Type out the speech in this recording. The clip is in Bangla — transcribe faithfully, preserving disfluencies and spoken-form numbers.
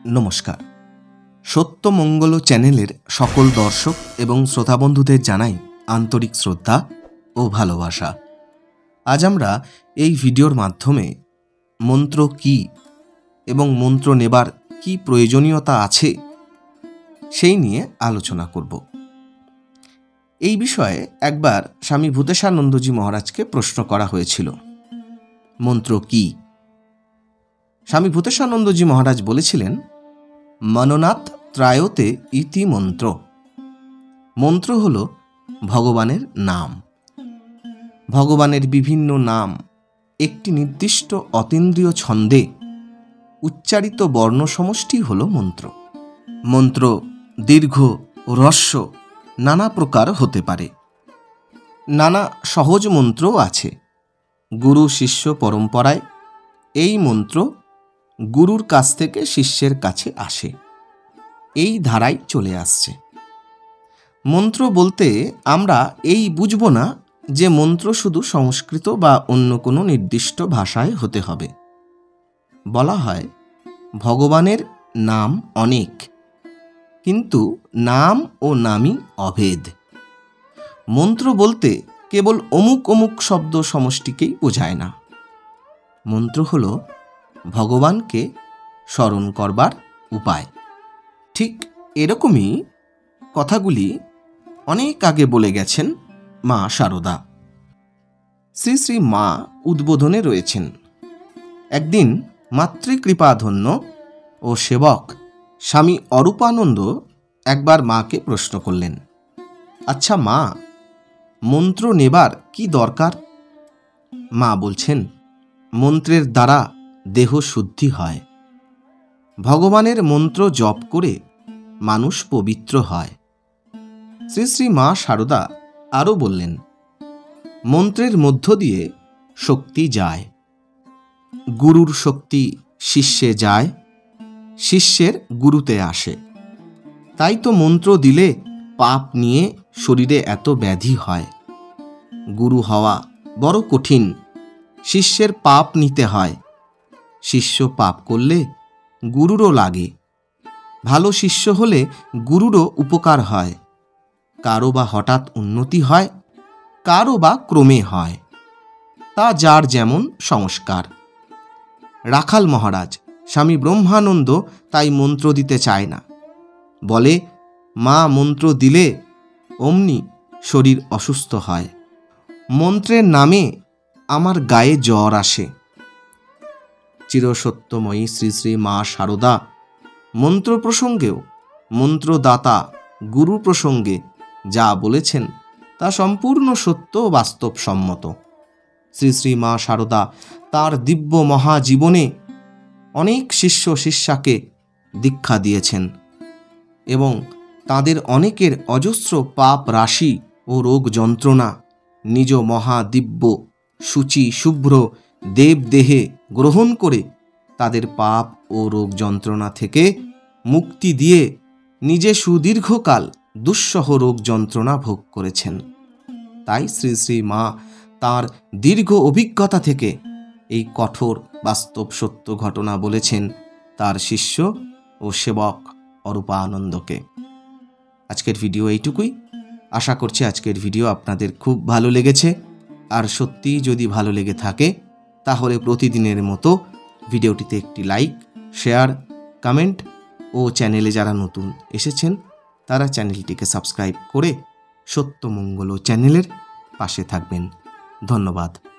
নমস্কার। সত্যমঙ্গল চ্যানেলের সকল দর্শক এবং শ্রোতা বন্ধুদের জানাই আন্তরিক শ্রদ্ধা ও ভালোবাসা। আজ আমরা এই ভিডিওর মাধ্যমে মন্ত্র কি এবং মন্ত্র নেবার কি প্রয়োজনীয়তা আছে সেই নিয়ে আলোচনা করব। এই বিষয়ে একবার স্বামী ভূতেশানন্দজি মহারাজকে প্রশ্ন করা হয়েছিল, মন্ত্র কি? স্বামী ভূতেশানন্দজি মহারাজ বলেছিলেন, মননাথ ত্রায়তে ইতি মন্ত্র। মন্ত্র হল ভগবানের নাম। ভগবানের বিভিন্ন নাম একটি নির্দিষ্ট অতীন্দ্রিয় ছন্দে উচ্চারিত বর্ণ সমষ্টি হল মন্ত্র। মন্ত্র দীর্ঘ ও হ্রস্ব নানা প্রকার হতে পারে। নানা সহজ মন্ত্রও আছে। গুরু শিষ্য পরম্পরায় এই মন্ত্র গুরুর কাছ থেকে শিষ্যের কাছে আসে, এই ধারায় চলে আসছে। মন্ত্র বলতে আমরা এই বুঝব না যে মন্ত্র শুধু সংস্কৃত বা অন্য কোনো নির্দিষ্ট ভাষায় হতে হবে। বলা হয় ভগবানের নাম অনেক, কিন্তু নাম ও নামই অভেদ। মন্ত্র বলতে কেবল অমুক অমুক শব্দ সমষ্টিকেই বোঝায় না। মন্ত্র হল ভগবানকে স্মরণ করবার উপায়। ঠিক এরকমই কথাগুলি অনেক আগে বলে গেছেন মা শারদা। শ্রী শ্রী মা উদ্বোধনে রয়েছেন। একদিন মাতৃকৃপাধন্য ও সেবক স্বামী অরূপানন্দ একবার মাকে প্রশ্ন করলেন, আচ্ছা মা, মন্ত্র নেবার কি দরকার? মা বলছেন, মন্ত্রের দ্বারা দেহ শুদ্ধি হয়। ভগবানের মন্ত্র জপ করে মানুষ পবিত্র হয়। শ্রী শ্রী মা শারদা আরও বললেন, মন্ত্রের মধ্য দিয়ে শক্তি যায়। গুরুর শক্তি শিষ্যে যায়, শিষ্যের গুরুতে আসে। তাই তো মন্ত্র দিলে পাপ নিয়ে শরীরে এত ব্যাধি হয়। গুরু হওয়া বড় কঠিন। শিষ্যের পাপ নিতে হয়। শিষ্য পাপ করলে গুরুরও লাগে। ভালো শিষ্য হলে গুরুরও উপকার হয়। কারো বা হঠাৎ উন্নতি হয়, কারো বা ক্রমে হয়। তা যার যেমন সংস্কার। রাখাল মহারাজ স্বামী ব্রহ্মানন্দ তাই মন্ত্র দিতে চায় না। বলে, মা মন্ত্র দিলে অমনি শরীর অসুস্থ হয়। মন্ত্রের নামে আমার গায়ে জ্বর আসে। চিরসত্যময়ী শ্রী শ্রী মা শারদা মন্ত্র প্রসঙ্গেও মন্ত্রদাতা গুরু প্রসঙ্গে যা বলেছেন তা সম্পূর্ণ সত্য ও বাস্তবসম্মত। শ্রী শ্রী মা শারদা তার দিব্য মহাজীবনে অনেক শিষ্য শিষ্যাকে দীক্ষা দিয়েছেন এবং তাদের অনেকের অজস্র পাপ রাশি ও রোগ যন্ত্রণা নিজ মহাদিব্য শুচি শুভ্র দেবদেহে গ্রহণ করে তাদের পাপ ও রোগ যন্ত্রণা থেকে মুক্তি দিয়ে নিজে সুদীর্ঘকাল দুঃসহ রোগ যন্ত্রণা ভোগ করেছেন। তাই শ্রী শ্রী মা তার দীর্ঘ অভিজ্ঞতা থেকে এই কঠোর বাস্তব সত্য ঘটনা বলেছেন তার শিষ্য ও সেবক অরূপানন্দকে। আজকের ভিডিও এইটুকুই। আশা করছি আজকের ভিডিও আপনাদের খুব ভালো লেগেছে। আর সত্যিই যদি ভালো লেগে থাকে তাহলে প্রতিদিনের মতো ভিডিওটিতে একটি লাইক, শেয়ার, কমেন্ট ও চ্যানেলে যারা নতুন এসেছেন তারা চ্যানেলটিকে সাবস্ক্রাইব করে সত্যমঙ্গল চ্যানেলের পাশে থাকবেন। ধন্যবাদ।